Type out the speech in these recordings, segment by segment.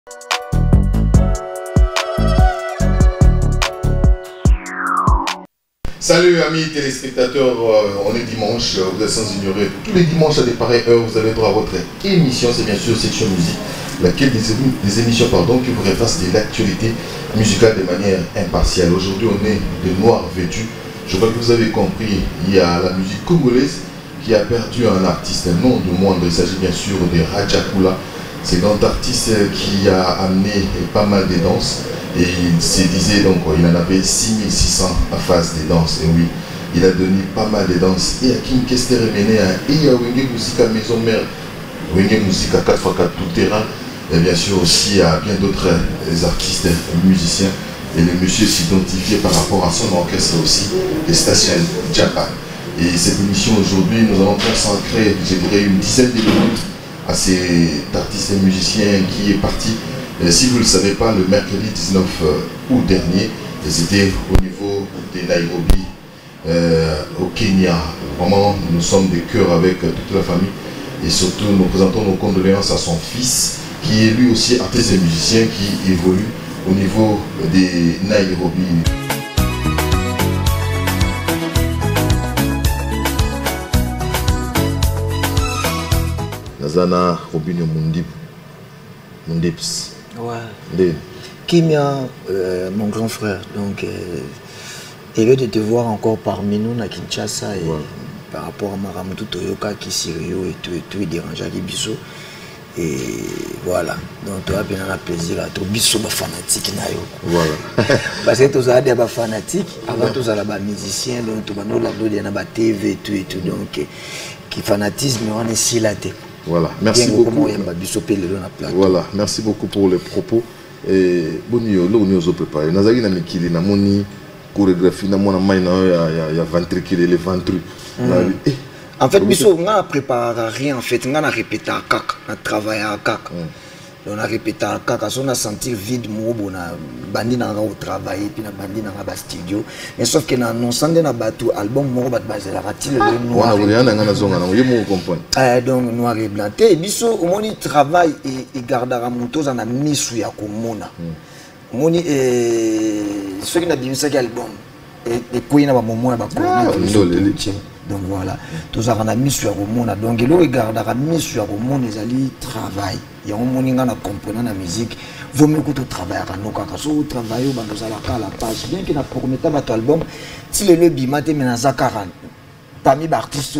Salut amis téléspectateurs, on est dimanche, vous êtes sans ignorer. Tous les dimanches à des pareilles heures, vous avez droit à votre émission, c'est bien sûr Section Musique, laquelle des émissions qui vous repassent de l'actualité musicale de manière impartiale. Aujourd'hui, on est de noir vêtu. Je crois que vous avez compris, il y a la musique congolaise qui a perdu un artiste, un nom de moindre. Il s'agit bien sûr de Radjakula. C'est un grand artiste qui a amené pas mal de danses. Et il se disait donc, il en avait 6600 phases de danse. Et oui, il a donné pas mal de danses. Et à Kim Kester Mené, et il y a Wenge Musique à Maison Mère, Wenge Musique à 4x4 tout terrain. Et bien sûr aussi à bien d'autres artistes, musiciens. Et le monsieur s'identifiait par rapport à son orchestre aussi, les Station Japan. Et cette émission aujourd'hui, nous allons consacrer, je dirais, une dizaine de minutes à cet artiste et musicien qui est parti. Si vous ne le savez pas, le mercredi 19 août dernier, c'était au niveau de Nairobi, au Kenya. Vraiment, nous sommes des cœurs avec toute la famille. Et surtout, nous présentons nos condoléances à son fils, qui est lui aussi artiste et musicien, qui évolue au niveau de Nairobi. Nazana Robinho Mundips. Ouais. Kimia, mon grand frère, donc heureux de te voir encore parmi nous à Kinshasa et par rapport à Maramutu Toyoka qui Sirio et tout, il dérange à Bisso. Et voilà, donc tu as bien un plaisir à toi, Bisso fanatique. Voilà. Parce que tu as des fanatiques, avant tout ça, les musiciens, donc tu as des TV et tout, donc qui fanatisme, on est si là. Voilà, merci beaucoup. Voilà, merci beaucoup pour les propos. Et bon, nous avons préparé. Nous avons une chorégraphie, nous avons un ventricule, les ventrus. En fait, nous avons préparé rien. En fait, nous avons répété à CAC, nous avons travaillé à CAC. On a répété à CAC, on a senti vide, on a bandi au travail, puis on a bandi dans le studio. Mais sauf que dans nos sandés, on a battu l'album, on a basé la ratile, le noir. Donc, noir et blanc. Et biso, on y travaille et garde à motos, on a mis sur Yakumona. On y ceux qui ont bien ça album. Et puis, on a un moment, donc voilà, tout ça on a mis sur le monde. Donc il regarde à mis sur le monde, ils allaient travailler. Il y a un monde qui a compris la musique. Vaut mieux que tu travailles à nos cas. Si tu travailles à la page, bien que tu promet ton album, si le bimate mais dans Zakaran, parmi les artistes,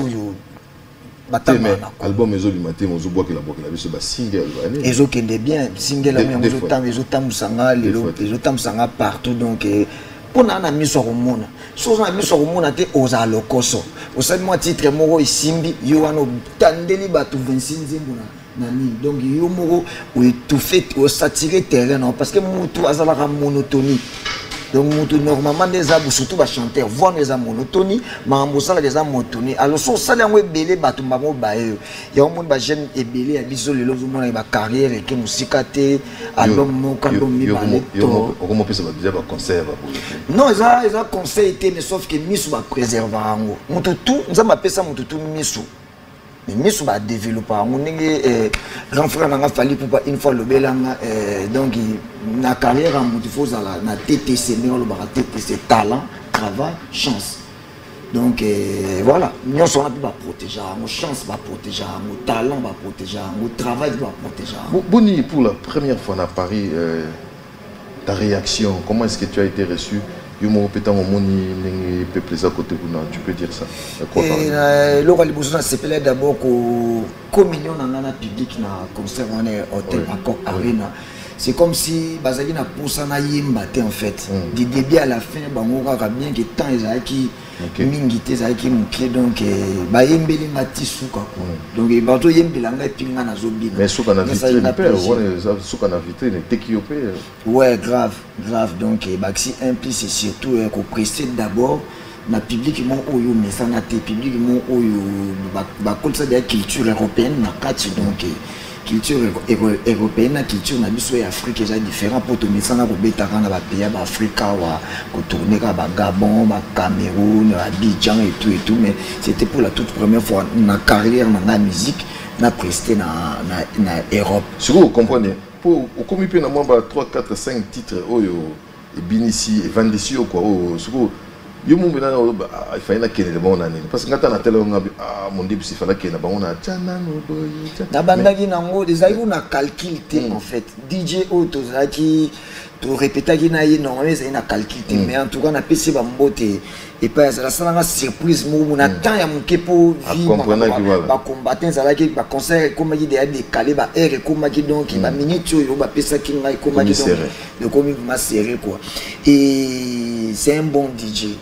album ils ont bimaté, ils ont bois que la boîte la vie c'est single. Ils ont qu'est bien single, ils ont tam sanga, ils ont tam sanga partout donc. On a mis sur le monde. Si on a mis sur le monde, on a le coso. Au sein de moi, titre moro et simbi, yo ano tandeli batu 26 nani. Donc yo moro ou tout fait au satirer terrain parce que mutu azala la monotonie. Donc mutu normalement des abus surtout va chanter voix des monotonie, mais en bossala des monotonie. Alors so sala ngwe belé batu mbango bae. Ya monde ba jeune et belé ya biso le lozo mona ba carrière et que musika te album mo kando mi balé. Comment peut ça déjà ba concert non, ils ont conseil mais sauf que misu va préserver ngo. Mutu tout, nous avons appelé ça mutu tout misu. Mais misu va développer ngo ndenge grand frère nga fali pour une fois le belanga donc na carrière en mutu faut ça na TTC mais on le ba TTC talent, travail, chance. Donc voilà, nous sommes là pour protéger, nos chances va protéger, nos talents va protéger, nos travail va protéger. Boni, pour la première fois à Paris, ta réaction, comment est-ce que tu as été reçu? Tu peux dire ça. Le roi Libouzona s'appelait d'abord comme million dans le public na concert hôtel encore arena. C'est comme si Bazali na poussa na yimba en fait. Du début à la fin, bangoka bien que temps ezaki mingité ezaki mukie donc ba yembeli ngati suka quoi. Donc bato yembela nga pinga na zobina. Mais suka na vitrine pe, suka na vitrine tekiope. Ouais, grave. Donc baxi implique surtout qu'on précède d'abord na public mon oyo mais ça na te public mon oyo ba comme ça de culture européenne na kati donc culture européenne, la culture na biso et Afrique est différent pour tout mais ça na robeta na ba pays ba Africa wa tourner ka ba Gabon, ba Cameroun, Abidjan et tout mais c'était pour la toute première fois na carrière na musique na presté na Europe. Si vous comprenez pour comme il peut avoir 3, 4, 5 titres et bien ici et vendre ici quoi yo mu bena il fallait qu'il bon année parce que quand on a tellement mon début il fallait qu'il on a tchana no boy na bandaki nango des aïeux na calcul en fait DJ auto zaki to répéter qui na normalement c'est na calcul mais en tout cas na PC ba mbote et pas ça ça la surprise mo na temps ya muke pour vivre ba combattant ça là qui ba concert comme il a décalé ba heure comme qui donc ba minute yo ba pesa qui ngai comme qui donc le comme ma serré quoi et c'est un bon DJ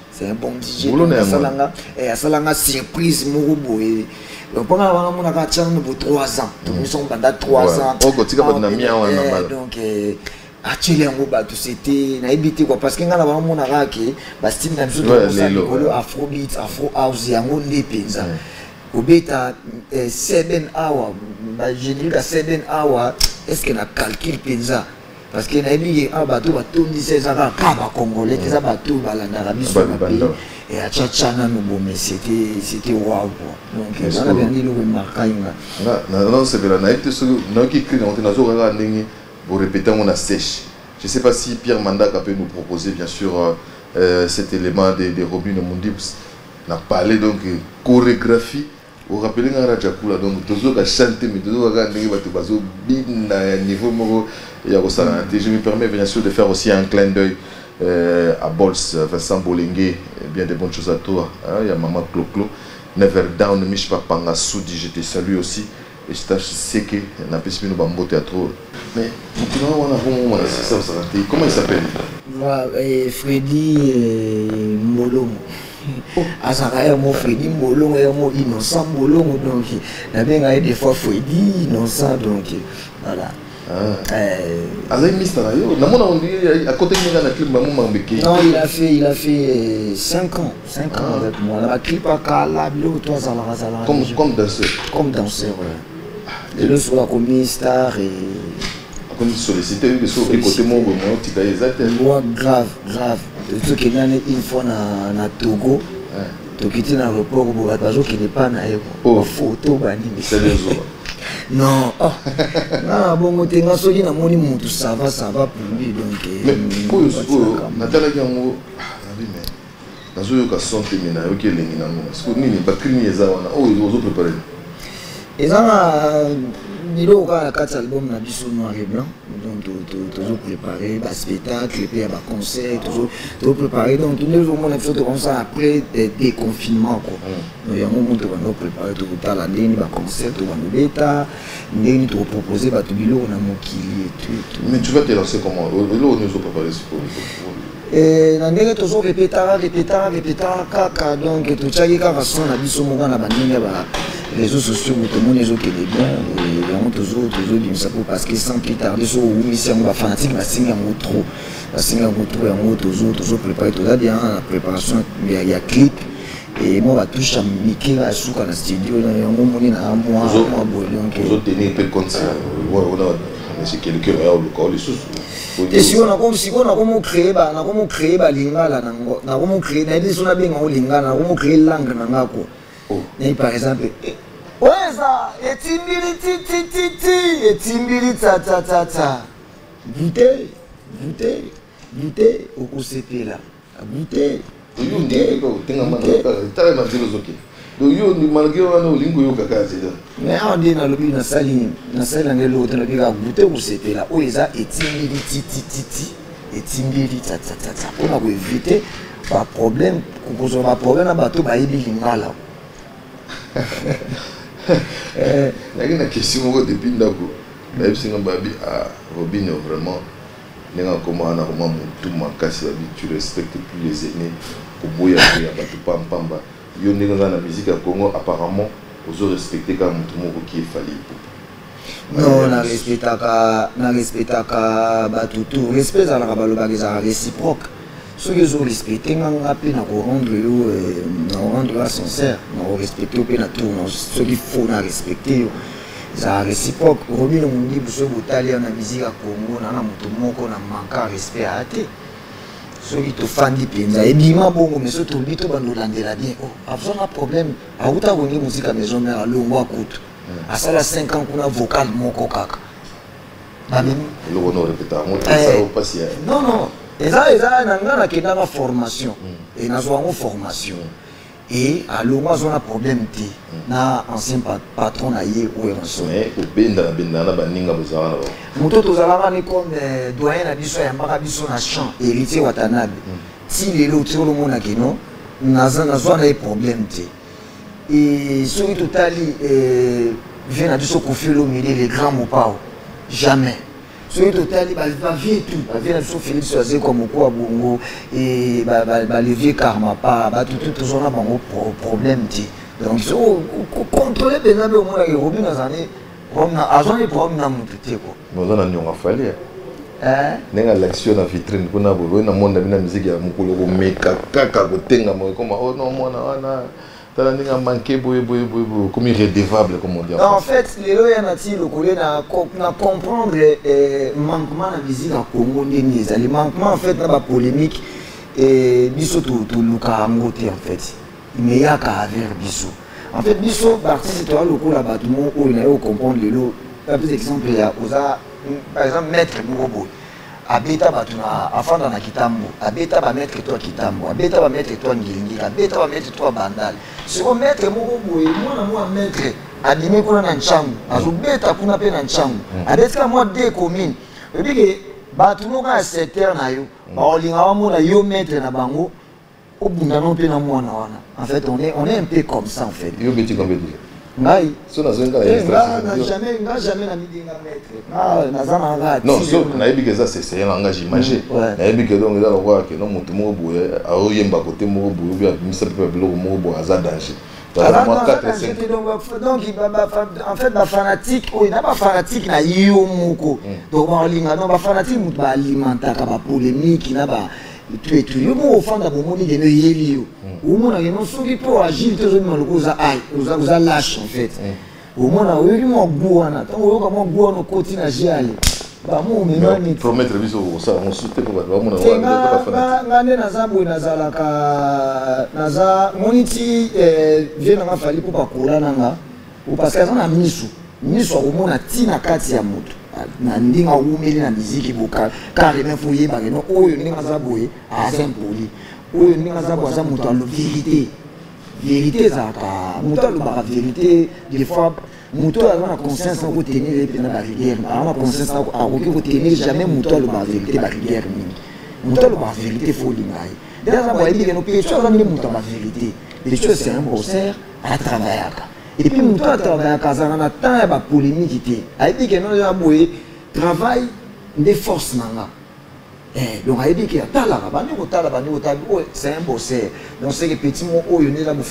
asalanga surprise moko boye pendant la on a 3 ans donc nous sommes pendant 3 ans donc actuellement yango bato c'était na ebité quoi parce que ngana ba mona raki ba style na biso de afrobeat afro house yango nde penza obeta 7 hours ba générique à 7 hours est-ce que na calcul penza parce que na ebi bato batondi 16 ans ba congolais ça bato balanda biso et à tchatchana no mais c'était waouh donc on a bien dit le marquage non c'est bien na été na qui crie on na zo ga ndingi pour répéter on a sèche. Je ne sais pas si Pierre Mandak peut nous proposer bien sûr cet élément des Robin de Mondibs. On a parlé donc chorégraphie. Vous rappelez qu'on a donc toujours à chanter mais toujours à regarder bateau bin niveau moro et à je me permets bien sûr de faire aussi un clin d'œil à Bols Vincent Bolingué, bien des bonnes choses à toi. Il y a maman Clo Never Down Mich Papanga Soudi, je te salue aussi. Et je sais que n'a pas pu nous bambo théâtre. Mais comment il s'appelle? Freddy Molongo. Azara mo Freddy Molongo et mo innocent Molongo donc la bien des fois Freddy innocent donc voilà. Azay Mister Ayo, on dit à côté de la clip maman Mambeki. Non, il a fait 5 ans avec moi. La clip à Kala, toi ça comme danseur. Comme danseur. Et le soir comme star et comme sollicité le soir côté mon tu as exact moi grave tout qui n'a une fois na Togo to quitter l'aéroport pour bateau qui n'est pas na photo bani c'est les autres non na bon tenga soki na moni mutu ça va pour lui donc mais pour natala yango mais nazo yo ka santé mena yo ke lengi nango parce que nini ba krimi eza wana ozo préparer. Et ça, il y a 4 albums na biso noir et blanc, donc toujours préparé, bas spectacle, et puis bas concert, toujours préparé. Donc tous les jours on a fait comme ça après des confinements quoi. Donc il y a un moment où on a préparé tout le temps la dernière bas concert, tout le bêta, dernier tout proposé bas tout bilo on a mokili et tout. Mais tu vas te lancer comment? Là on nous a préparé ce pour. Et dans les toujours répéter kaka donc tout ça qui a son na biso mo na bandinga ba réseaux sociaux tout le monde les autres les bien et on toujours du ça parce que sans plus tarder sur mission va fanatique va singa trop on toujours préparer tout ça bien la préparation il y a clip et moi va toucher à Mickey à souka na studio dans un moment na moi donc vous tenir peu compte ça on a c'est quelqu'un là au local les sous et si on a comment créer ba lingala nango na comment créer na biso na benga o lingala na comment créer langue nanga ko et par exemple ouais ça etimbili ta goûter au cosepe là goûter donc yo ni malgré wana olingo yo kaka zeda mais on dit na lobi na sali ngelo tena bika goûter au cosepe là o eza etimbili ta pour na ko éviter pas problème na bato ba yebi lingala. Il y a une question depuis Ndako. La question Robin vraiment, tu respectes plus les aînés. Pour boire, il y a la musique à Congo apparemment, vous respectez quand même tout le monde qui est fallu. Non, on respecte tout. Respect à la réciproque. Ceux qui ont respecté, on rendre sincère, on respecte tout, ceux qui faut respecter. Ça réciproque. Robin on dit que ceux qui ont la musique à Congo, on a manqué respect à thé. Ceux qui te font des penza, et bien bon, mais ceux qui ont dit que nous l'avons bien. Oh, pas de problème. À où tu as la musique à maison, mais à l'eau, à ça, 5 ans qu'on a vocal, mon coca. Non, non. Et ça, il y a une formation. Et il y a une formation. Et alors, moi, j'ai un problème. Na ancien patron na ye ou mais au benda na baninga bozala moto tozalaka ni comme doyen na biso ya mbaka biso na champ héritier Watanabe si lelo tsolo mona kino naza na problème te et soki totali vient na biso kofelo milieu les grands mopao jamais soki totali ba vie tout ba vient na biso Félix Oazé comme quoi bongo et ba levier karma pas ba tout tozona bango problème te. Donc, il faut contrôler les gens au monde qui Robin dans année, agent les problèmes dans mon petit quoi. Nous en avons fallu. Nenga l'action na vitrine kuna bo na monde na musique ya mukolo ko meka kaka ko tenga mo comme oh non moi na tala ninga manqué boy comme irrédevable comme on dit. Non en fait les lois na ti lokolé na comprendre manquement na musique à Congo ndeni ezali manquement en fait na ba polémique et biso to luka ngote en fait. Mais il y a qu'à avoir biso. En fait, biso, l'artiste, tu as le coup là-bas, tout le monde, il a comprendre le lot. Par exemple, il y a, par exemple, maître Mourobo. Abeta batuna, afin dans la kitambo. Abeta va mettre toi kitambo. Abeta va mettre toi ngilingi. Abeta va mettre toi bandal. Si on maître Mourobo, moi, maître, abîmé qu'on a un chango. Azubeta qu'on a peine un chango. Abeta moi deux communes. Et puis que, batuna un secteur na yo. Baolinga mo na yo maître na bango. En fait, on est un peu comme ça en fait. Yo beti comme Ngai. So na zonga jamais na midinga maître. Non, so na yebi que ça c'est un langage imagé. Na yebi que donc là on voit que non mutu mo boye a oyemba côté mo boye bien misa pe biloko mo boye aza danger. Donc en fait ba fanatique o na ba fanatique na yo moko. Donc ba linga non ba fanatique mutu ba alimenta ka ba polémique na ba tu yo mo ofanda bo moni gene yeli yo o mona gene soki po agir te zo maloko za ai uza lâche en fait o mona o yo mo guana tango yo ka mo guana koti na jiale ba mo menani promettre biso ko ça on soute ko ba mona wa ba ngane na zambo na zala ka na za moniti vient na fali po pakola nanga o parce que na miso o mona tina kati ya moto na ndinga umeli na muziki boka carrément fouillé ba no oyo ndinga za boye azem poli oyo ndinga za boza muto la vérité za ka muto la vérité des fois muto a na conscience ko tenir les pena ba rigueur a conscience ko tenir jamais muto la vérité ba rigueur muto la vérité faut lingai déjà boye bi no pe chose ni muto la vérité les choses c'est un bosseur à travailler. Et puis, nous travaillons à Kazana, tant il y a polémique. Il dit que nous avons travail de force. Donc, il dit que c'est un bosseur. Donc, c'est que petit mot, il y a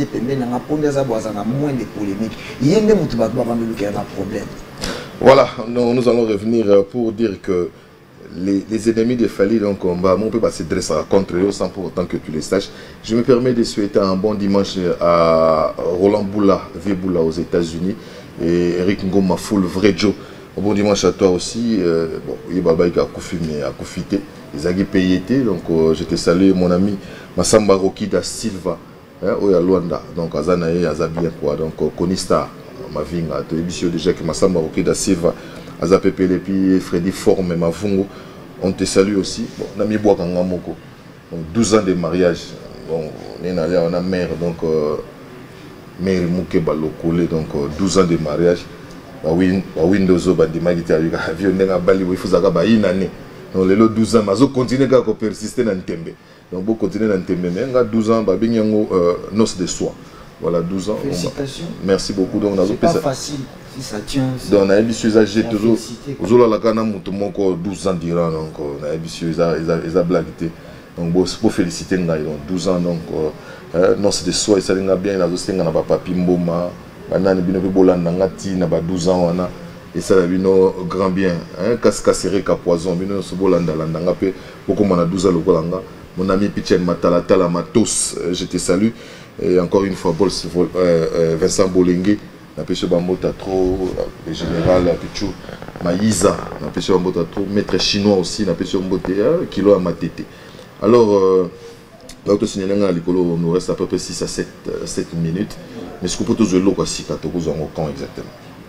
moins de polémique. Il y a des problèmes. Voilà, nous allons revenir pour dire que les ennemis de Fally, donc on peut pas se dresser contre eux sans pour autant que tu les saches. Je me permets de souhaiter un bon dimanche à Roland Boula, Boula aux États-Unis et Eric Ngoma Full Vrai Joe. Un bon dimanche à toi aussi. Bon, il y a Baba qui a confirmé, a confité. Ils ont payé, donc je te salue mon ami Massamba Roki da Silva, Oya Luanda, donc Azanae, Azabien quoi, donc Konista, ma vie, déjà que Massamba Roki da Silva. Azapépé et puis Freddy Forme Mavungo, on te salue aussi. Bon, on a mis Boakanga Moko, donc 12 ans de mariage. Bon, on a mère, donc mère Mouké Balokole, donc 12 ans de mariage. Windows Bandima qui a eu avion n'a bali il faut zaga ba une année. Donc les 12 ans, mazo continuer à persister dans Tembe. Donc beaucoup continuer dans Tembe, mais 12 ans, ba binyango noce de soi. Voilà 12 ans. Félicitations. Merci beaucoup. Donc c'est pas facile. Si ça tient, donc on a habitué à jeter toujours aux la cana mutumoko 12 ans durant donc on a habitué à blaguer donc pour féliciter donc 12 ans donc non c'est de soi et ça n'a bien la dossier n'a pas papi mboma banane bino pe bolanda ngati na ba 12 ans wana et ça bino grand bien hein cascasseré ka poison bino so bolanda landa ngape beaucoup mon a 12 ans lokolanga mon ami Pichen Matala Tala Matos je te salue et encore une fois Vincent Bolengue na pêche bambota trop le général Pichou Maïza na pêche bambota trop maître chinois aussi na pêche bambota kilo à matete alors donc signaler likolo nous reste à peu près 6 à 7 minutes mais ce que peut tous le quoi si quand exactement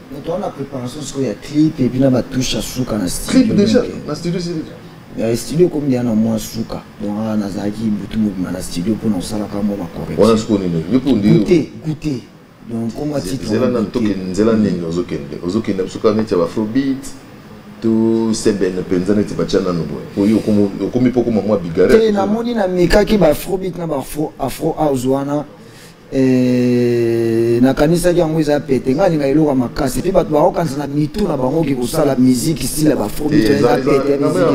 on a préparation ce qu'il y a clip et puis là va touche à souka na studio. Clip déjà na studio c'est déjà. Il y a studio comme il y a na moi souka. Donc on a zaki butu na studio pour nous sala comme on va correcte. On a ce qu'on est. Je peux dire goûter. Donc comment titre Zela na toke nzela nini ozokende souka neti ba afrobeat. Tout c'est ben penza neti ba chana no boy. Oyo komi poko mwa bigare. Et na moni na mika ki ba afrobeat na ba afro house wana. Na kanisa yango eza pete nga linga eloko makasi pe bato bakokanisa na mitu na bango ki kosala musique style ba afrobeat eza pete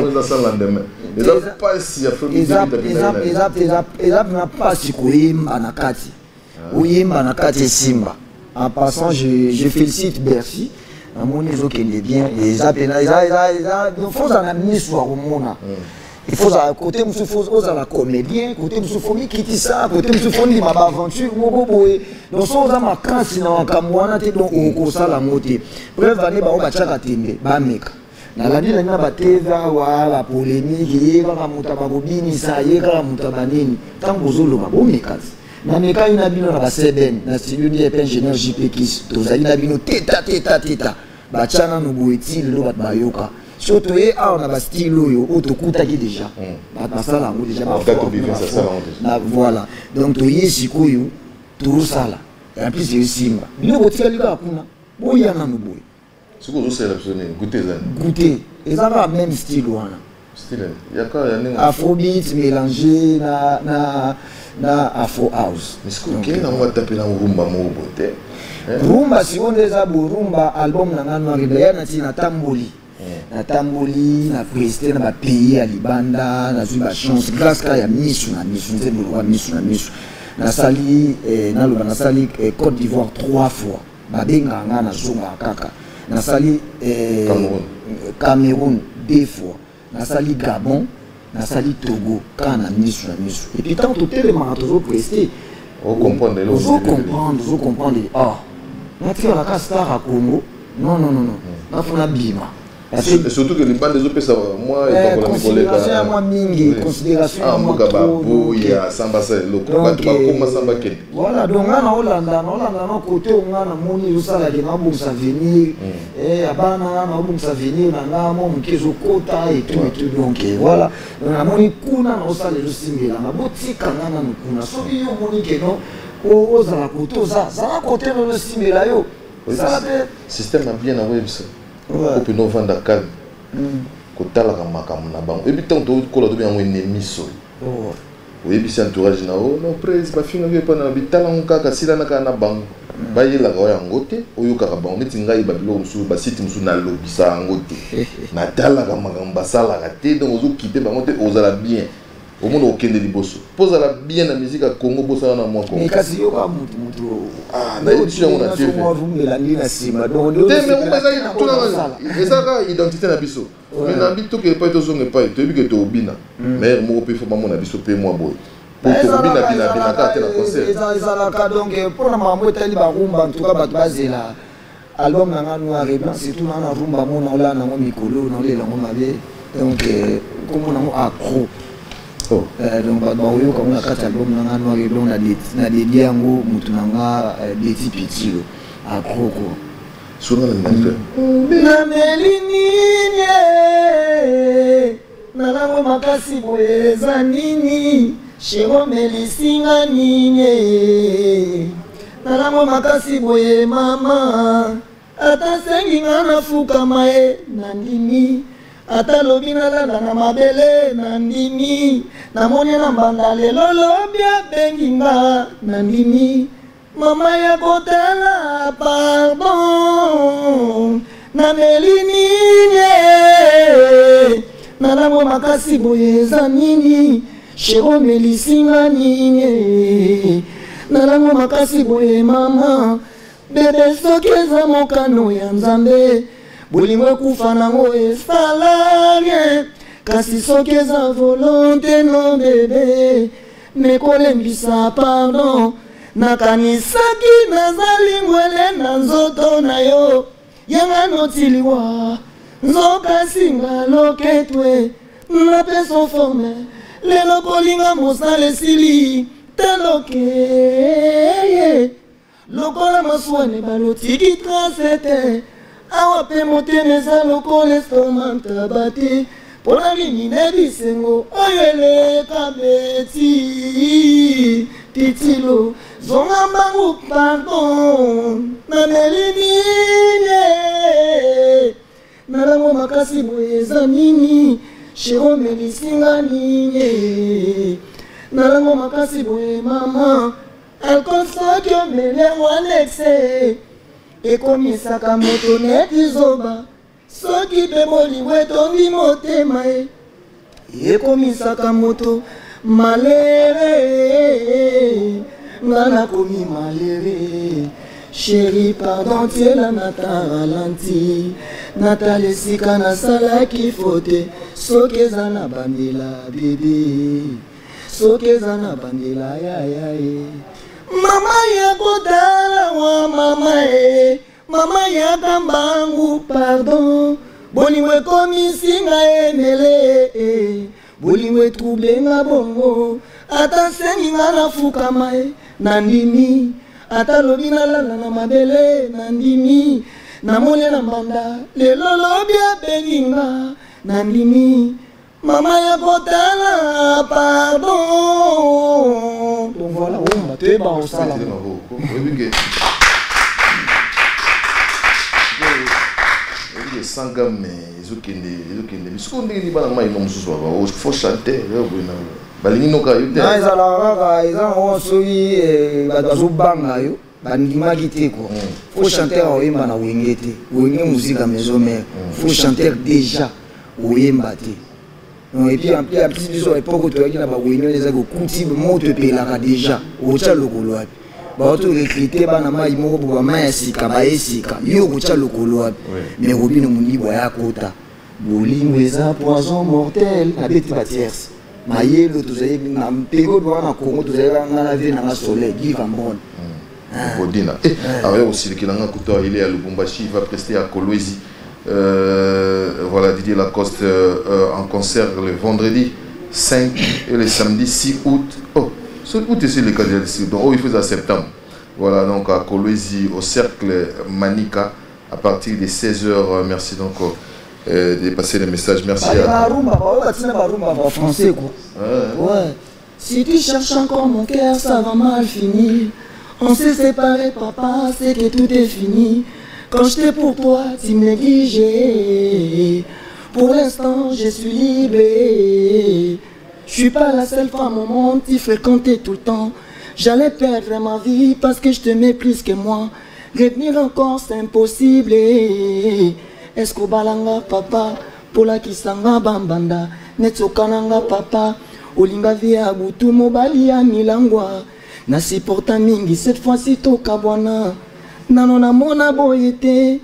eza na pasi koyemba na kati oyemba na kati esimba. En passant je félicite Bercy namoni ezokende bien eza pena eza faut na miso ya komona. Il faut à côté monsieur faut la comédien côté monsieur faut quitter ça côté monsieur faut ni ma aventure boboé donc so za makasi na wakamwana te donc ko sala moté bref vane ba ba chaka tembe ba meka na landi na ba teza wa la polémique yeka muta ba bobini sa yeka muta banini tango zolo ba bomekazi na meka ina bino na ba seben na studio ni ingénieur JP Kiss tozali na bino teta ba chana no boeti lo ba yoka surtout on a style qui déjà ça déjà voilà donc tu y sikoyo tout ça là et en plus c'est simba bino botika lika kuna boya na no boy siko zo sélectionner goûter et ça va même style wana style yaka ya ninga afrobeat mélangé na afro house mais siko ke na ngwa taper na rumba mo bote rumba si on des rumba album na ngano ya na tina tamboli na tamboli na presté na ba pays à libanda na zui ba chance grâce ka ya misu na misu na sali na loba na sali Côte d'Ivoire 3 fois ba benga nga na zonga kaka na sali Cameroun 2 fois na sali Gabon na sali Togo kana misu et puis tant tout tellement toujours presté comprendre ah na tia la ka star à Congo non na fona bima. Surtout que les bandes des OPS, moi, ils ont considération moi mingi, considération moi trop. Il y a samba c'est le combat comment samba quel. Voilà donc on a Hollanda no côté on a moni usala ke na bon ça venir abana na bon ça venir na mo mkezo kota et tout donc voilà on a moni kuna na usala le singela na botika na kuna so yo moni ke no o za koto za côté le singela yo ça système bien envoyé ça. Pour nous vendre à calme. Kotala kamakamuna na bango. Et puis tant to kola to bien un ennemi so. Oui, puis c'est entourage na o no presse pas finga que pas na bitala ngaka sila na kana bango. Ba yela ga ya ngote oyo ka bango neti ngai ba bilo musu ba site musu na lobisa ngote. Na tala kamakamba sala ka te donc ozo quitter bango te ozala bien. Au monde aucun de liboso. Pose la bien la musique à Congo bossa na moi Congo. Mais kasi yo ka mutu. Ah, na édition on a fait. Moi vous me la ni na sima. Donc mais on va ça tout la. Et ça ka identité na biso. Mais na bito que pas to zonge pas, to bi que to obina. Mais mo pe faut maman na biso pe moi boy. Pour to obina bina ka te na concert. Eza la ka donc pour na mambo tali ba rumba en tout cas ba bazela. Album na ngano areba c'est tout na rumba mo na ola na mo mikolo na le la mo mabe. Donc comme on a accro. Donc baoyo quand on a quatre albums na noir et blanc na dédié yango mutu nanga Betty Pitilo à Kroko sur la même na melini na lango makasi boeza nini shero melisinga nini na lango makasi boye mama ata sengi ngana fuka mae na ndimi ata lobi nalala na mabele na ndimi namoni na mbanda lelo lobi abengi nga na ndimi mama ya kotala pardon na melini na lango makasi boye eza nini shero melisinga nini na lango makasi boye mama bebe soki eza mokano ya nzambe bolingo kufa nango esalage kasi soki eza volonté no bebe mekolembisa pardon nakanisaki nazali ngwele na nzoto na yo yanga notiliwa nzoka singa loketwe na peso forme lelo kolinga mosala esili teloke lokola maswane balotiki tracete awa pe motema eza lokola estomac tabate pona nini nebisengo oyo eleka beti titilo zonga mbangu pardon namelinine nalango makasi boye eza nini shero melisinga nini nalango makasi boye mama alcool soki omelengo alexe ekomisaka moto neti zoba soki mpe bolingo etondi motema ekomisaka moto malere nga nakomi malere chéri pardon tiela nata ralenti natala esika nasalaki fote soki eza na bandela bebe soki eza na bandela yayaye mama yakotala wa mama yakambangu pardon bolingo ekomisinga emele bolingo etrouble nga bongo ata sengi nga nafukama nandimi ata lobi nalala na mabele nandimi namoni na mbanda lelo lobi abengi nga nandimi mama yakotala pardon. Donc voilà, on va te battre au salon. Sangam mais il faut chanter balingi noka yo te na ezalaka eza osoyi bazobanga yo bandimaki te quoi faut chanter oyemba na wenge te wenge musique maison mère faut chanter déjà oyemba te et puis en plus biso époque toyaki na bawenge eza kokuti moto epelaka déjà otya lokolo wapi bato recruter bana mai moko bo mai ya sika ba esika yo kotya lokolo wapi mais robino munibwa ya kota bolingo eza poison mortel na beti ba tierce mayelo tozali na mpego na Congo tozali na vie na soleil give en bonne Bodina alors aussi le kilanga kuto il est à Lubumbashi il va prester à Kolwezi voilà Didier Lacoste en concert le vendredi 5 et le samedi 6 août ce août c'est le cas de donc il faisait en septembre voilà donc à Kolwezi au cercle Manika à partir de 16h merci donc de passer les messages. Merci à français quoi. Ouais. Si tu cherches encore mon cœur, ça va mal finir. On s'est séparés, papa, c'est que tout est fini. Quand j'étais pour toi, tu me négligeais. Pour l'instant, je suis libre. Je suis pas la seule femme au monde qui fréquentait tout le temps. J'allais perdre ma vie parce que je t'aimais plus que moi. Revenir encore, c'est impossible. Est-ce que balanga papa pola kisanga bambanda netsokananga papa olinga via butu mobali ya milangwa na supporta mingi cette fois-ci toka bwana nano na mona boyete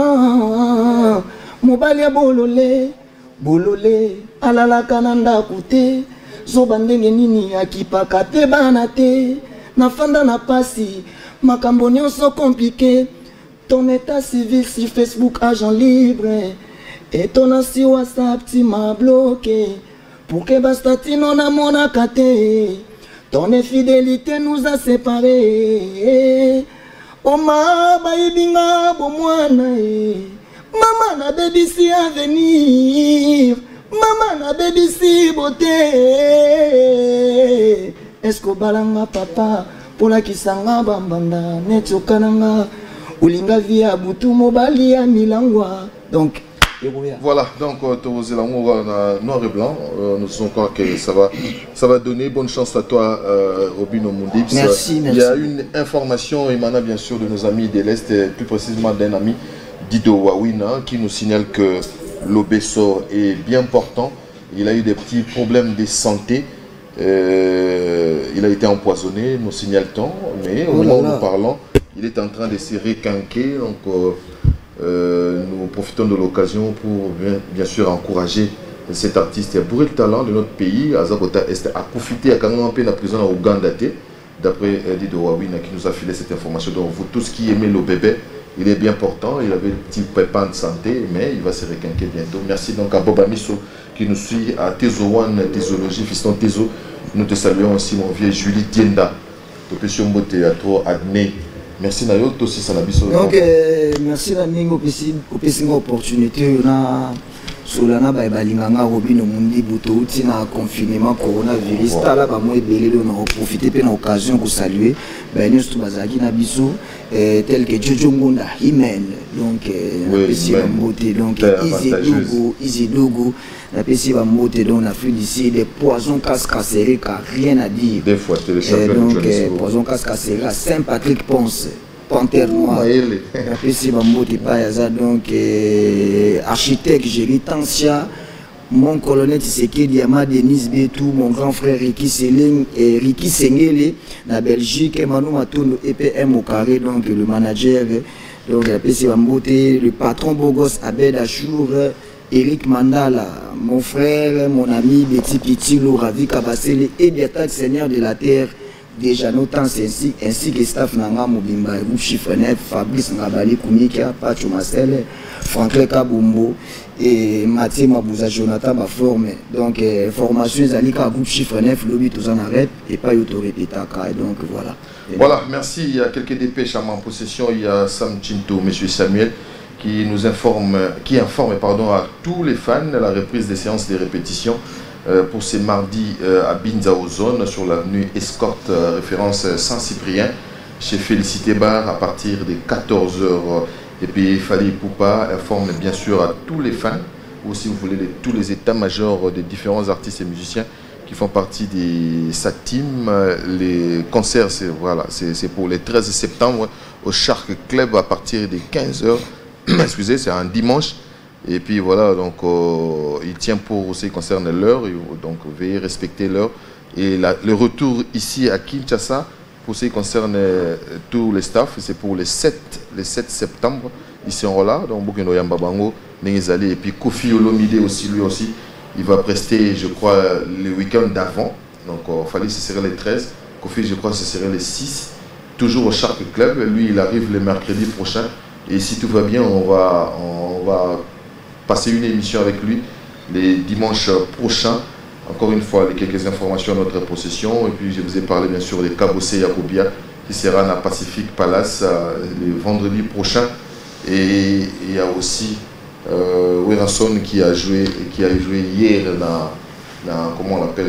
mobali ya bolole alala kananda kute zoba ndenge nini akipaka te bana te na fanda na pasi makambo nyonso compliqué. Ton état civil sur Facebook, agent libre. Et ton assis WhatsApp, tu m'as bloqué. Pour que bastati non a mon akate. Ton infidélité nous a séparés. Oh ma baibinga bomwana. Maman na baby si à venir. Maman na baby si beauté. Est-ce que balanga papa pour la kisanga bambanda netsokananga. Donc voilà, donc noir et blanc, nous sommes encore que ça va donner bonne chance à toi Robino Mundibs. Merci. Il y a une information émanant bien sûr de nos amis de l'Est, plus précisément d'un ami Dido Wawina qui nous signale que l'Obeso est bien portant. Il a eu des petits problèmes de santé. Il a été empoisonné, nous signale-t-on, mais au moment où nous parlons, il est en train de se requinquer, donc nous profitons de l'occasion pour bien sûr encourager cet artiste pour le talent de notre pays. Azabota Est a profité à la prison en Ouganda, d'après Dido Wawina qui nous a filé cette information. Donc vous tous qui aimez le bébé, il est bien portant, il avait un petit pépin de santé, mais il va se requinquer bientôt. Merci donc à Boba Misso qui nous suit, à Tezo One, Théologie, Fiston Tezo. Nous te saluons aussi mon vieux Julie Tienda, Topesio Mbote, à toi, Adné. Merci Nayo, toi aussi ça l'a biso. Donc merci la ningo opesi une opportunité na solana ba balinganga robino mundi buto uti na confinement coronavirus tala ba moi belelo na profiter pe na occasion ko saluer ba news to bazaki na biso tel que Jojo Ngonda Himen donc opesi ba mbote donc Easy Dogo la PC va monter donc on a fait d'ici des poisons cascacérés car rien à dire. Des fois c'est le champion donc poisons cascacérés à Saint-Patrick Ponce Panthère Noire. La PC va monter pas donc architecte Géry Tansia, mon colonel Tshisekedi Yama Denis Betou, mon grand frère Ricky Seling et Ricky Sengele la Belgique, Manu Matondo EPM au carré donc le manager donc la PC va monter le patron Bogos Abed Achour. Eric Mandala, mon frère, mon ami Betty Pitilo, Ravi Kabasele et Biatak Seigneur de la Terre, déjà notant ainsi que staff Nanga Mobimba, Groupe Chiffre 9, Fabrice Ngabali Koumika, Pacho Marcel, Franklin Kabumbo et Mathieu Mabouza Jonathan Baforme. Donc, formation Zalika, Groupe Chiffre 9, Lobby Touzan Arrête et pas Yotorepetaka. Donc voilà. Voilà, merci. Il y a quelques dépêches à ma possession. Il y a Sam Chinto, M. Samuel, qui informe à tous les fans la reprise des séances de répétition pour ce mardi à Binza Ozone sur l'avenue Escorte, référence Saint-Cyprien, chez Félicité Bar à partir de 14h. Et puis Fali Poupa informe bien sûr à tous les fans, ou si vous voulez tous les états-majors des différents artistes et musiciens qui font partie de sa team. Les concerts, c'est pour le 13 septembre au Shark Club à partir de 15h. Excusez, c'est un dimanche. Et puis voilà, donc il tient pour aussi concerne l'heure, donc veuillez respecter l'heure. Et le retour ici à Kinshasa, pour ce qui concerne tous les staffs, c'est pour le 7 septembre. Ils seront là, donc Bokeno Yambabango, Nengezali, et puis Kofi Olomide aussi, lui aussi, il va prester, je crois, le week-end d'avant. Donc Fali, ce serait le 13. Kofi, je crois, ce serait le 6. Toujours au Shark Club. Lui, il arrive le mercredi prochain. Et si tout va bien, on va passer une émission avec lui les dimanches prochains. Encore une fois, quelques informations à notre possession. Et puis, je vous ai parlé bien sûr de Kabose Yakobia qui sera à Pacific Palace le vendredi prochain. Et il y a aussi Weranson qui a joué hier dans comment on l'appelle,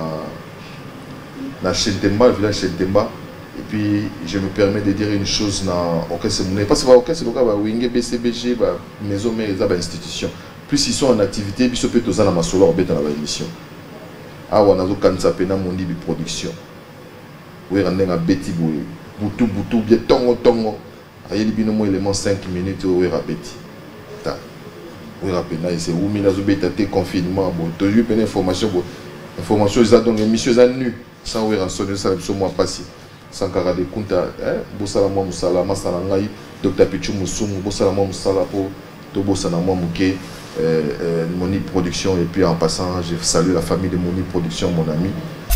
dans Chetemba, le village Chetemba. Et puis, je me permets de dire une chose dans Orchestre Moulin. Parce que l'orchestre local, Wingé, BCBG, Maison Mère, les institutions. Plus ils sont en activité, puis ils sont dans la solo, on dans la émission. Ah, on a un Kansapena, mon dit production. Oui, on a un Betty Boy. Boutou, bien tongo. Il y a un élément 5 minutes, oui, on a Betty. Oui, on c'est où, mais il confinement. Bon, tu as eu une information. Information, ils ont donc émission, ils ont nu. Sans oui, on sonne, ça va mois passé. Sankara de Kunta, Bossala Moussala, Masala Ngai, Dr. Pichu Moussoum, Bossala Moussala pour Tobosana Mouké, Moni Production. Et puis en passant, je salue la famille de Moni Production, mon ami.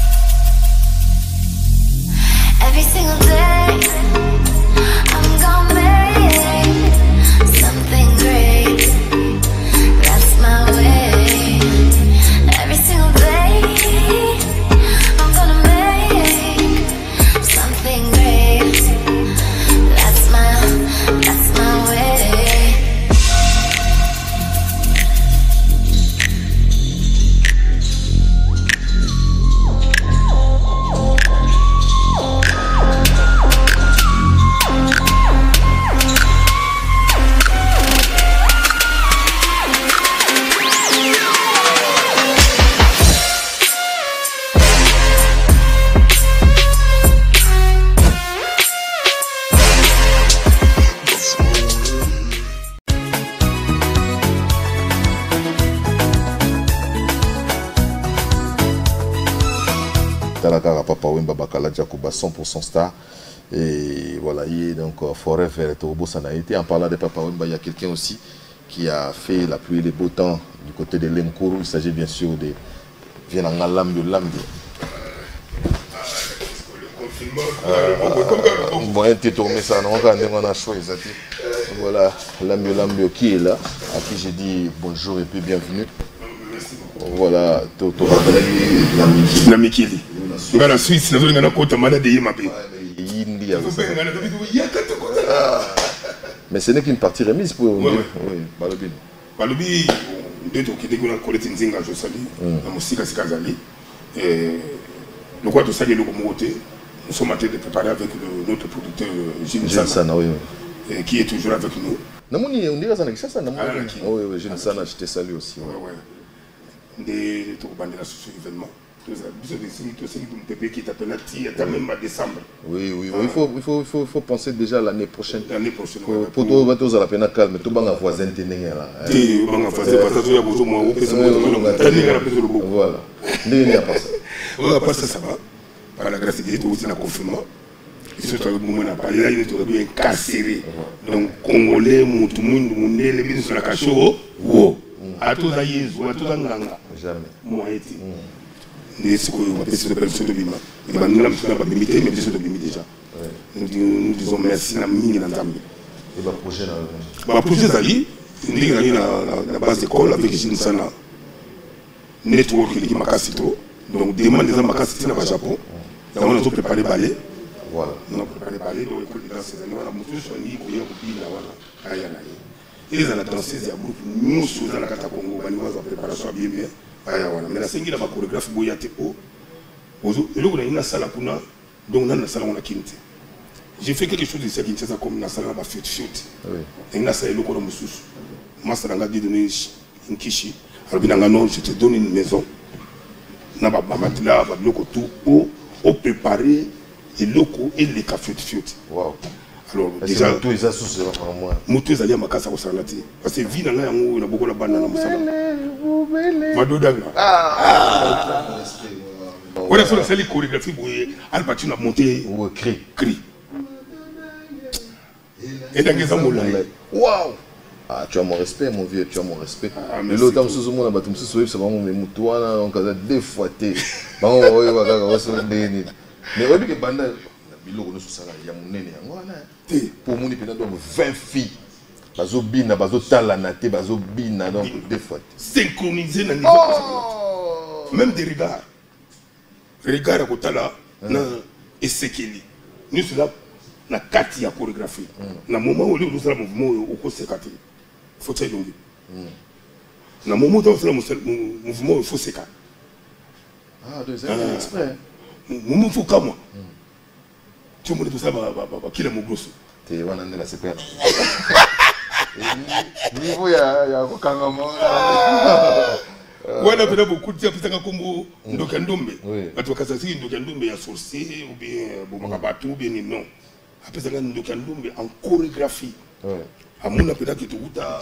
Every single day, I'm gonna make something great. That's my way. Every single day, I'm gonna make something great. That's my way. Papa Wemba Bakala Djakouba 100% star. Et voilà, il est donc Forever et Tobo Sanaïté. En parlant de Papa Wemba, il y a quelqu'un aussi qui a fait la pluie et le beau temps du côté de Lemkourou. Il s'agit bien sûr de Vienanga Lambio Lambio. Bon, un petit tourné ça, on a choisi. Voilà, Lambio qui est là, à qui j'ai dit bonjour et puis bienvenue. Voilà, Namikili. La Suisse, nous avons un côté malade de Yémapi. Bindi. Mais ce n'est qu'une partie remise pour oui, Balobi. Balobi, deux qui dégoûtent Colette Nzinga, je salue, la musique à Sikazali. Le quoi de ça, nous sommes en train de préparer avec notre producteur Gilles Sana, qui est toujours avec nous. On dirait que c'est ça, oui, Gilles Sana, je te salue aussi. Oui, des événements. Qui t'appelle même à décembre. Oui, il faut penser déjà à l'année prochaine. L'année prochaine. Pour toi, tu as la calme, tu vas voisin là. Voilà. On va passer ça va. Par la grâce de Dieu, aussi dans le confinement. Il se trouve moment à parler là, il est bien carcéré. Donc Congolais, tout le monde, les bisous sur la cachot. Wow. À tous les Yézou, à tous les Nganga. Jamais. Moi, et ce qu'on appelle ces personnes de Bima. Nous n'avons pas limité, mais des de Bima déjà. Nous disons merci à Mini Nantami. Et le projet là. Le projet Zali, nous avons la base d'école avec Gilles Sana. Network qui m'a cassé trop. Donc, demande des ambassades au Japon. Nous avons préparé balai. Voilà. Nous avons préparé balai dans l'école de ces années. Nous avons soigné pour y aller. Et les danseuses, il y a beaucoup de nous sous la Kata Congo, nous avons préparé ça bien. Mais la scène, il y a ma chorégraphie Boyate O. Et là, on a une salle à Kuna, donc on a une salle à Kinti. J'ai fait quelque chose de ça qui est comme une salle à Fiot. Et une salle à Lokoro Moussous. Moi, ça m'a dit de donner une kishi. Alors, je te donne une maison. On va mettre là, on va tout au préparer et locaux et les cafés de Fiot. Wow. Alors, déjà, tous les associés par moi. Moto ezali makasa ko salati parce que vie na nga yango na beaucoup la bana na musala madodanga voilà sur la série chorégraphie boye Al Pacino a monté cri et dans les amours là waouh. Ah, tu as mon respect, mon vieux, tu as mon respect. Mais l'autre temps, sous mon abatum, c'est vraiment mon moutoua, on a défoîté. Mais au lieu que Banda, il y a mon nez. Pour mon épée, 20 filles. Bazo bina, bazo talanate, bazo bina, donc défoîté. Synchronisé dans les autres. Même des regards. Regards à côté là, et Sekeli. Nous sommes là, na kati ya chorégraphie. Na moment où nous sommes mouvement au Kosekati. Faut que longue. Na moment où nous sommes mouvement au Kosekati. Ah, deux ans exprès. Moment faut comme moi. Tu me dis tout ça, qui est mon gros. Tu es là, c'est pas. Niveau il y a Kangama. Ouais, on a beaucoup de gens qui ont Ndokandombe. Parce que ça c'est Ndokandombe a sorcier ou bien Bomakabatou ou bien non. Après ça Ndokandombe en chorégraphie. À mon appel qui est tout à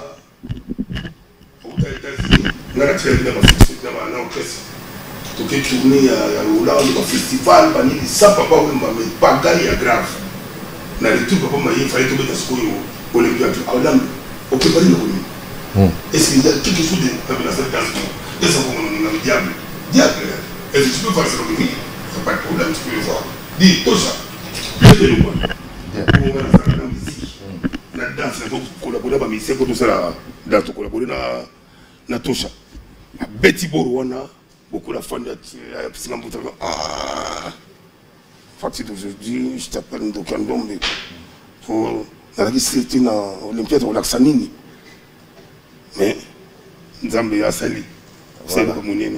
on a la télé dans l'orchestre. Donc il tourné à Hollande au festival, ça papa mais bagaille grave. Na le truc papa il fallait tomber dans ce coin au Olympiade à Hollande. On peut pas le connaître. Est-ce qu'il y a quelque chose de la salle d'assaut? Est-ce qu'on a le diable? Diable. Est-ce que tu peux faire ça? Oui, c'est pas de problème, tu peux le voir. Dis, tout ça. Je te le vois. On va faire la musique. La danse, on collaborer avec mes tout ça là, tu collaborer na Tosha. Betty Borwana, beaucoup la fan de Singambuta. Ah. Fait d'aujourd'hui, je t'appelle Ndokandombe. Pour la c'est une Olympiade au Laxanini. Mais Nzambe a sali. C'est le monnaie.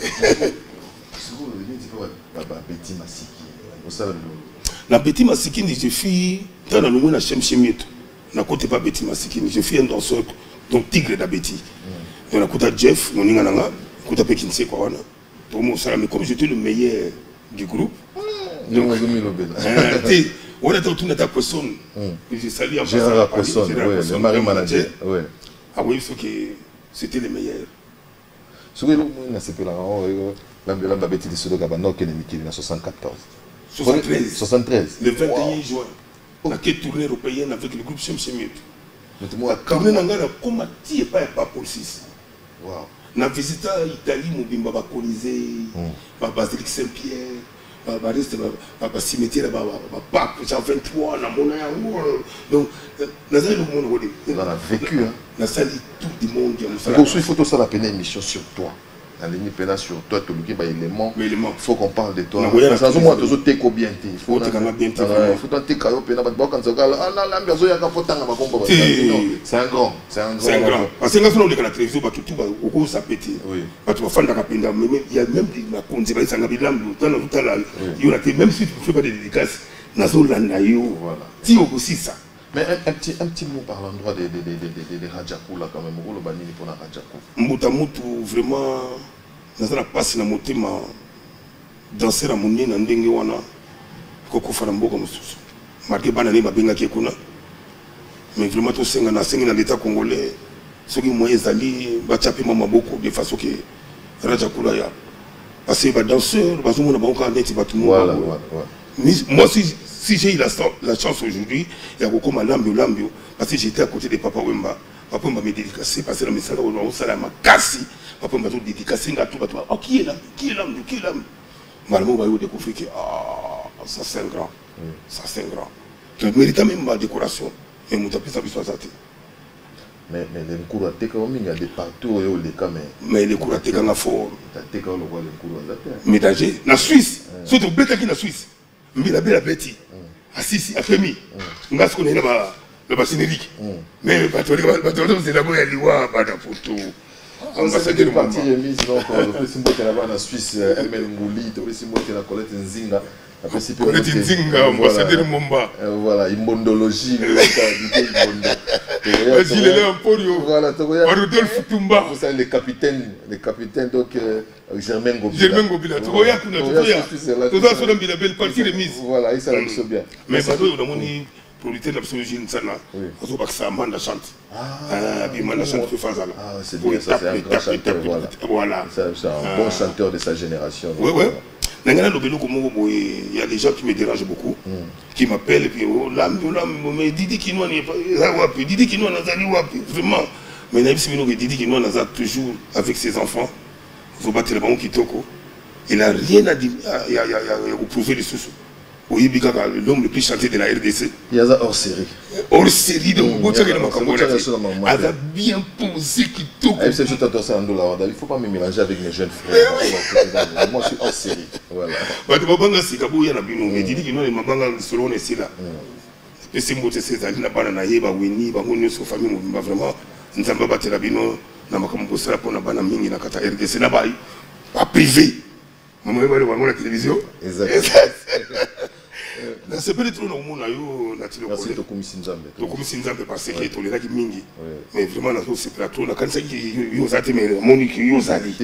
Betty Masiki. La Betty Masiki, je suis dans le monde de Chemchemieto. Je ne côté pas Betty Masiki, je suis un danseur, donc Tigre da Betty. Donc la côté Jeff, mon Ningananga, côté Pekinse quoi. Mais comme j'étais le meilleur du groupe. Donc, on a tout à personne. Je salue en Gérard Personne, le mari manager. Ah oui, c'était le meilleur. Ce que nous avons la Betty de Sodo Gabano qui est en 74. 73. Le 21 juin, on a tournée européenne avec le groupe Chemchemieto. La tournée n'a pas été pas pour 6. On a visité l'Italie, on a colonisé, Basilique Saint-Pierre, le cimetière, Jean 23, donc, on a vécu. On a sali tout le monde. Il faut que ça la peine émission sur toi. la ligne pénale sur toi, tu as des éléments. Il faut qu'on parle de toi. Ça faut que tu aies bien. Il faut que tu aies bien. faut que tu aies c'est un grand. C'est un grand. Parce que quand on est à la télévision, tu vas péter. Tu vas faire la capine. Il y a même des macondes, même si tu ne fais pas de dédicaces, aussi ça. Mais un petit mot par l'endroit des Radjakou là quand même, le banni pour la Radjakou. Moutamutu vraiment, dans la passe na motema, danser à mon nez na ndenge wana, koko farambo comme ça. Marqué banane babenga kekuna. Mais vraiment tout senga na l'état congolais, ceux qui moyens ali, bachapi mama beaucoup de façon que Radjakou là ya. Parce que les danseurs, ils ont net voilà. Moi si j'ai eu la chance aujourd'hui, il y a beaucoup de lambio, parce que j'étais à côté de Papa Wemba. Papa m'a dédicacé, parce que la message au salaire m'a cassé. Papa m'a dédicacé, oh, qui est l'âme? Malheureusement, on va découvrir que ça c'est un grand. Ça c'est un grand. Tu mérites même ma décoration. Et mon tapis, ça peut être. Mais les cours à Teka, il y a des partout où les cas, mais les cours à Teka, il y a fort. Mais danger, la Suisse, surtout Beta qui est la Suisse. Mais la belle Betty, Assisi, Afemi, on a ce qu'on est là-bas, le Sénérique. Mais c'est là-bas, il y a des photos. Ambassadeur de partie remise, donc le symbole qui est là-bas en Suisse, Hermel Ngouli, le symbole qui est la Colette Nzinga. Colette Nzinga, ambassadeur Momba. Voilà, immondologie, vas-y, il est là en Porio. Voilà, Rodolphe Tumba. Vous savez, les capitaines, donc Germain Gobila. Germain Gobila, tu vois, tu vois, tu vois, tu la belle partie remise. Voilà, il s'est bien. Mais parce que on a mon producteur de l'absolution Nsana, parce que ça Manda chante. Puis Manda chante que Fazala. Ah, c'est bien, ça c'est un grand chanteur, voilà. C'est un bon chanteur de sa génération. Oui. Il y a des gens qui me dérangent beaucoup, qui m'appellent et puis mais Didi Kinoa n'est pas Didi Kinoa vraiment. Mais Didi Kinoa n'a toujours avec ses enfants. Il faut battre le ballon qui toko. Il n'a rien à dire, à prouver les sous. Oui, l'homme le plus chanté de la RDC. Il y a ça hors série. Hors série, donc elle a bien posé qui toko. Il ne faut pas me mélanger avec mes jeunes frères. Moi, je suis hors série. Voilà. Mais Didi Kinoa est selon les là. Et c'est moi, c'est ça, il n'a pas naïe, Winnie, Bagouni, sa famille, vraiment, nous n'avons pas battu la bino, nous n'avons pas battu la bino, nous n'avons pas battu RDC, nous n'avons pas privé. Nous n'avons pas battu la télévision. Exactement. C'est pas du tout dans le monde, merci de commissions Nzambe parce que tu es mingi. Mais vraiment, c'est plateau, on a quand même eu aux athées, mais Monique, eu aux alliés.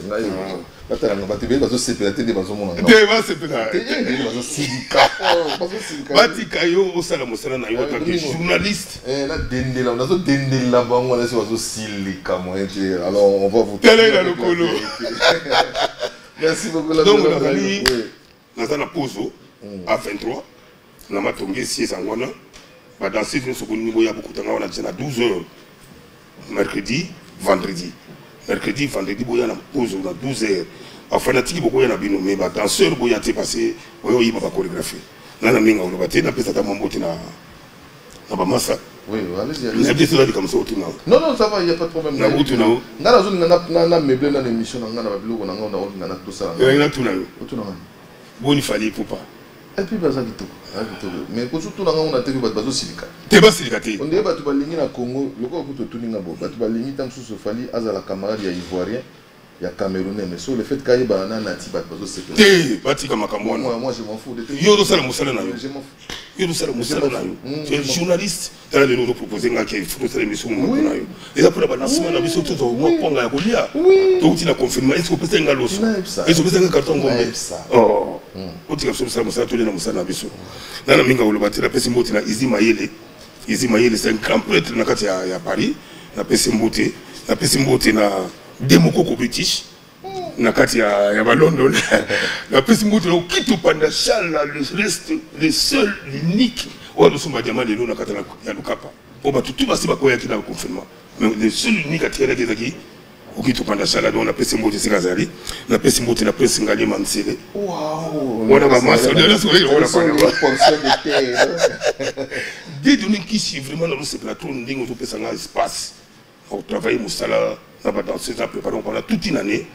Journaliste. Alors on va vous merci beaucoup. Donc on a la pause à 23. On a tombé 6 ans. Dans 6 jours, il y a beaucoup de temps. On a 12h. Mercredi, vendredi. Mercredi, vendredi, il y a une pause à 12h. En fanatique, il y a une mais danseur, il y a passé, il y a chorégraphie. Là, on a massa. Oui, allez-y. Non, ça va, il n'y a pas de problème. Il fallait pour pas. Et puis, mais surtout, on a tenu bateau silica. Tu es pas silicaté. On est battu par l'Ingé à Congo, le corps de Tuninga, battu par l'Ingé, tant que ce fallait, à la camarade, il y a Ivoirien, il y a Camerounais, mais sur le fait qu'il y a un natif, bateau silica. T'es battu comme un Cameroun. Moi, je m'en fous. Yo, ça le moussala na yo. Je m'en fous. Yo, ça le moussala na yo. Tu es journaliste. Tu as nous proposer qu'il faut faire l'émission na yo. Et après, la semaine, on a vu tout au moins pour la Golia. Donc, tu l'as confirmé. Est-ce que vous avez un galos? Est-ce que vous avez un carton gommé? Oh. Tu as fait ça, tu as fait ça. Dans la minga, on a fait la moti na Izi Mayele. Izi Mayele, c'est un grand prêtre à Paris. La moti na Demoko British. Nakati ya London. La moti na Okito Pandachala, le seul, l'unique. On a fait diamant de l'eau nakata ya Lukapa. On a tout passé par quoi il y a un confinement. Mais le seul unique à tirer qui Okito Pandachala, on a fait moti Sikazari. On a fait moti na presse Ngali Mansele. Waouh! On a pas masse, on a pas des données qui sont vraiment dans ce plateau, nous avons un espace. On travaille au Moussala, on a dansé, on a préparé pendant toute une année.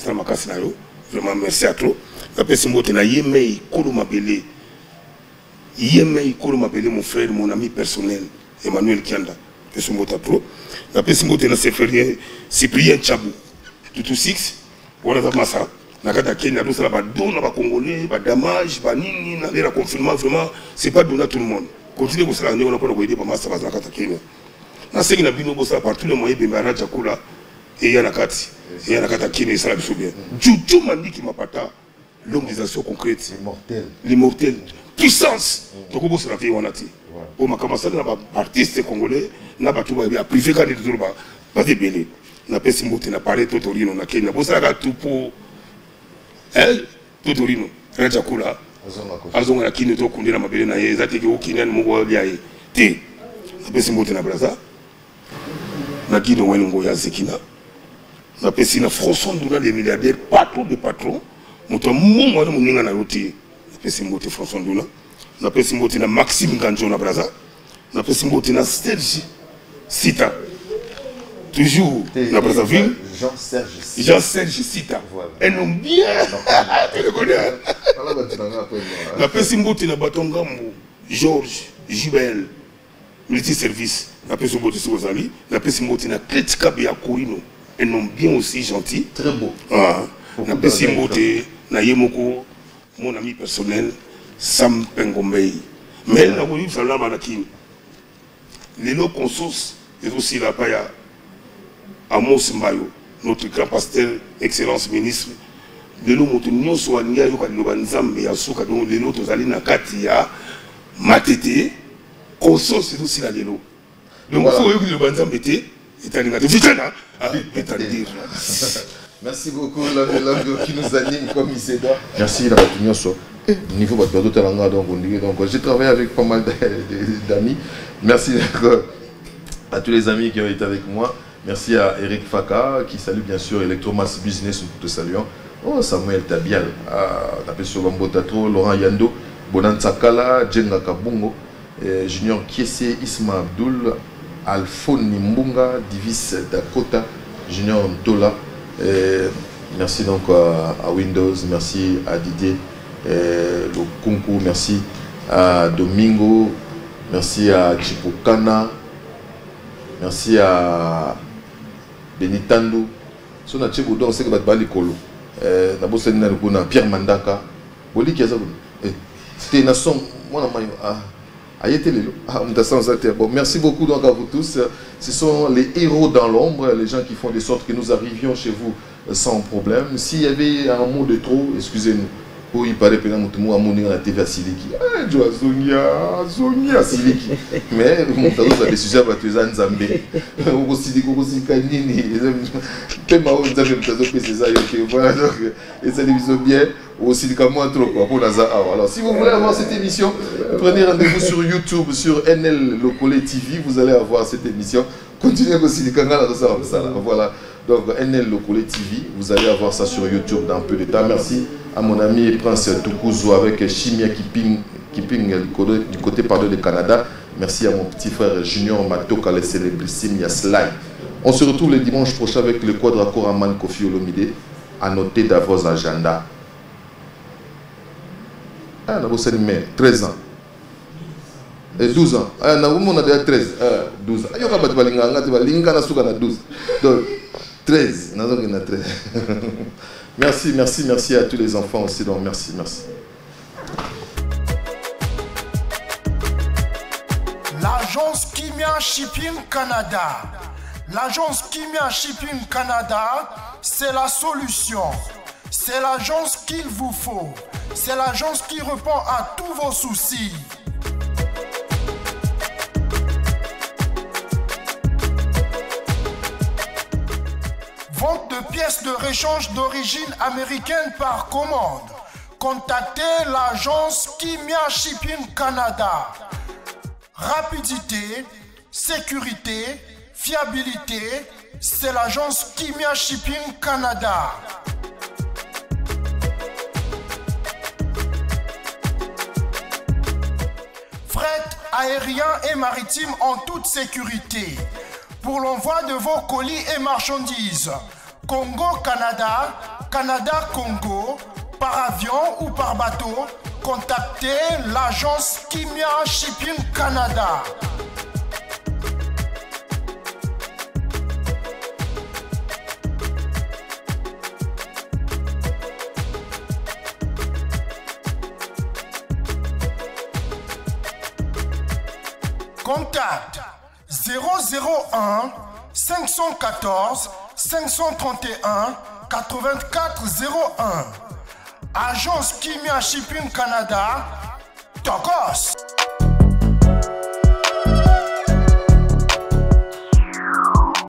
c'est ma casse vraiment merci à toi la personne qui na yemei kolo mabele yemei kolo mabele mon frère mon ami personnel Emmanuel Kianda personne qui trop la personne qui na se faire Cyprien Chabou tout six voilà ça massa na kata Kenya tout ça ba don na ba congolais ba damage ba nini na les confinement vraiment c'est pas donné à tout le monde continuer pour ça on a pas aider pas massa na kata Kenya na seki na bino bossa partout le moyen bemara jakula et ya na kati et ya na kata Kenya ça la biso bien juju mandi qui mapata l'homme des actions concrètes l'immortel puissance donc bossa la vie wanati o makamasa na ba artiste congolais na ba tuba ya privé ka de tout ba de belé na pesi mbote na paré Totorino na Kenya bossa la tout pour Totorino rajakula azonga na Kenya to kundira mabele na ye zateke o Kenya mo ya ye te na pesi mbote na Braza na Guido Wengo ya Zekina na pesi na François Nduna les milliardaires patron de patron moto mungu na muninga na roti na pesi mbote François Nduna na pesi mbote na Maxime Ganjo na Braza na pesi mbote na Serge Sita toujours na Brazzaville Jean-Serge Sita un homme bien tu le connais na pesi mbote na Batongambo Georges Jubel multi-service la personne qui est la personne qui est critique à Kourino, un homme bien aussi gentil. Très beau. La personne qui est Yemoko, mon ami personnel, Sam Pengombei. Mais la voulu faire la manakine. Les lots consos, et aussi la paille à Amos Mbayo, notre grand pasteur, excellence ministre. Les lots montunio soignia, yokanizambe, yasuka, donc les lots aux alina katia, matete. Conso c'est aussi la lélo. Donc il faut que le banzam était merci beaucoup l'homme qui nous anime comme il s'est doit. Merci la opinion sur niveau donc j'ai travaillé avec pas mal d'amis. Merci à tous les amis qui ont été avec moi. Merci à Eric Faka qui salue bien sûr Electromass Business, nous te saluons. Oh Samuel Tabial, tapé sur Bambotatro, Laurent Yando, Bonan Sakala, Djenga Kabungo. Junior Kiese, Isma Abdul, Alphone Nimbunga, Divis Dakota, Junior Ntola. Merci donc à Windows, merci à Didier le concours, merci à Domingo, merci à Chipokana, merci à Benitando. Si on a Chipo, on sait que Bali Kolo. Pierre Mandaka. C'était une nation. Bon, merci beaucoup donc à vous tous. Ce sont les héros dans l'ombre, les gens qui font de sorte que nous arrivions chez vous sans problème. S'il y avait un mot de trop, excusez-nous. Pour y parler, peut-être que nous avons la TV à Siliki. Ah, Zonia, Siliki. Mais nous avons des sujets à Batuza Nzambé. Nous aussi des gros Kanini. Voilà, donc, et ça divise bien. Aussi des camoins trop quoi. Alors, si vous voulez avoir cette émission, prenez rendez-vous sur YouTube, sur NL Locole TV. Vous allez avoir cette émission. Continuez aussi les canaux dans ça. Voilà. Donc, NL Locole TV, vous allez avoir ça sur YouTube dans peu de temps. Merci à mon ami Prince Tukuzo avec Chimia Kiping du côté du Canada. Merci à mon petit frère Junior Matoka, le célébrissime Yaslai. On se retrouve le dimanche prochain avec le Quadracore Aman Kofi Olomide. À noter dans vos agendas. Ah, on a 13 ans. 12 ans. Ah, on a déjà 13. 12 ans. Il y a 12. Donc, 13. Merci à tous les enfants aussi. Donc, merci. L'agence Kimia Shipping Canada. L'agence Kimia Shipping Canada, c'est la solution. C'est l'agence qu'il vous faut. C'est l'agence qui répond à tous vos soucis. Vente de pièces de réchange d'origine américaine par commande. Contactez l'agence Kimia Shipping Canada. Rapidité, sécurité, fiabilité, c'est l'agence Kimia Shipping Canada. Fret aérien et maritime en toute sécurité. Pour l'envoi de vos colis et marchandises, Congo, Canada, Canada-Congo, par avion ou par bateau, contactez l'agence Kimia Shipping Canada. Contact 001 514 531 8401. Agence Kimia Shipping Canada, Tokos.